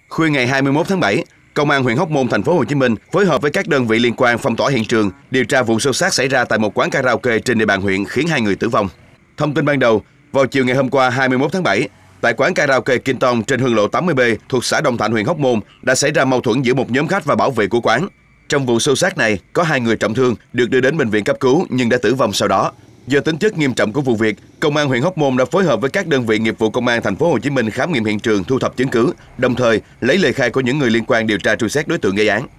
Khuya ngày 21 tháng 7, Công an huyện Hóc Môn, thành phố Hồ Chí Minh phối hợp với các đơn vị liên quan phong tỏa hiện trường, điều tra vụ xô xát xảy ra tại một quán karaoke trên địa bàn huyện khiến 2 người tử vong. Thông tin ban đầu, vào chiều ngày hôm qua 21 tháng 7, tại quán karaoke Kinton trên Hương lộ 80B thuộc xã Đông Thạnh, huyện Hóc Môn đã xảy ra mâu thuẫn giữa một nhóm khách và bảo vệ của quán. Trong vụ xô xát này, có 2 người trọng thương được đưa đến bệnh viện cấp cứu nhưng đã tử vong sau đó. Do tính chất nghiêm trọng của vụ việc, Công an huyện Hóc Môn đã phối hợp với các đơn vị nghiệp vụ Công an thành phố Hồ Chí Minh khám nghiệm hiện trường, thu thập chứng cứ, đồng thời lấy lời khai của những người liên quan điều tra truy xét đối tượng gây án.